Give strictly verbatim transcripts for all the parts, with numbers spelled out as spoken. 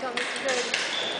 got me security.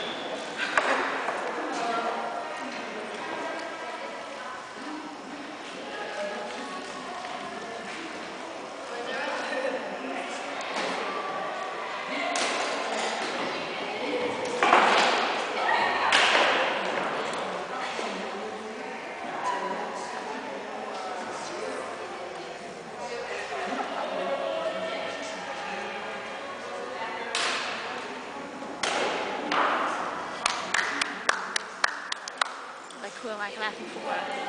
Like, who am I clapping for?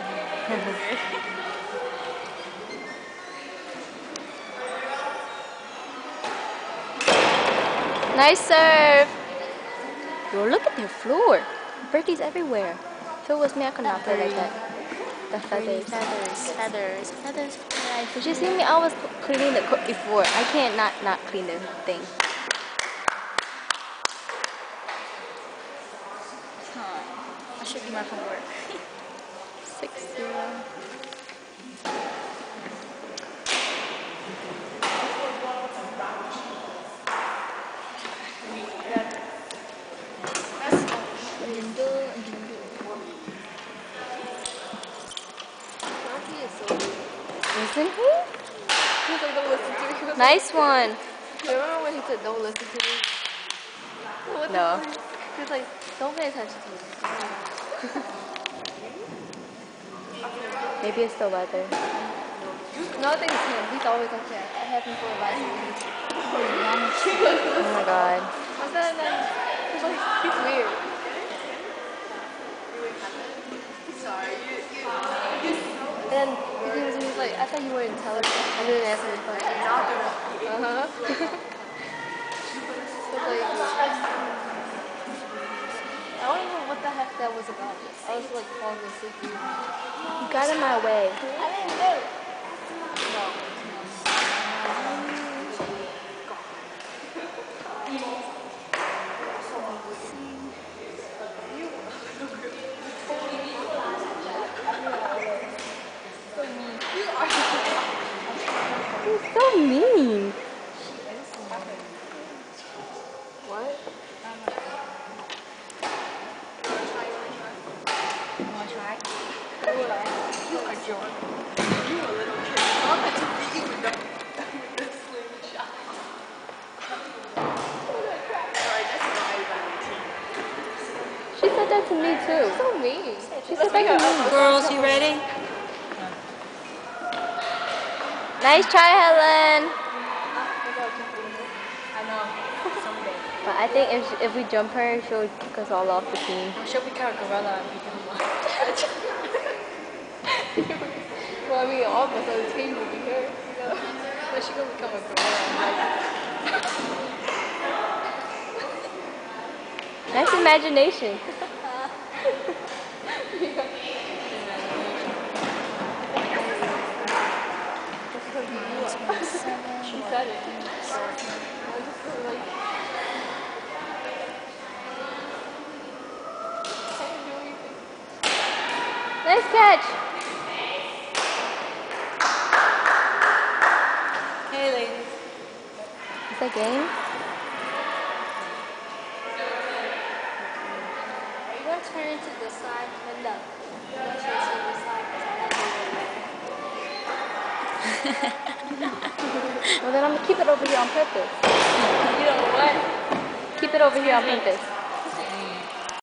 Nice serve! Yo, look at their floor. Birdies everywhere. If it was me, I could not play like that. The feathers. Feathers, feathers, feathers. Did you see me? I was cleaning the cook before. I can't not not clean the thing. Huh. I should do my homework. Six zero. Isn't he? He's like, don't listen to me. Nice one. Remember when he said, don't listen to me? What the No. fuck? He's like, don't pay attention to me. Maybe it's the weather. No, I think it's him. He's always like that. I have him for a last week. Oh my god. What's that name? He's like, he's weird. Sorry. And he was, he was like, I thought you were intelligent. I didn't answer his question. Uh-huh. So like, I don't know what the heck that was about. I was like falling asleep. You got in my way. I didn't do it. No. He's so mean. What? You wanna try? You are a jerk. You a little kid. I'm going to beat you with the slingshot. Sorry, that's not everybody. She said that to me too. So mean. She said that to me. Girls, you ready? Nice try, Helen. I know. Someday. But I think if if we jump her, she'll kick us all off the team. She'll become a gorilla and become one. Well, I mean, all of us on the team will be here. You know? But she gonna become a gorilla. Nice imagination. She said it. Nice catch. Hey, ladies. Is that game? You're gonna turn into this side and no. You're gonna turn to this side because I have Well, then I'm gonna keep it over here on purpose. You know what? Keep it over here on purpose.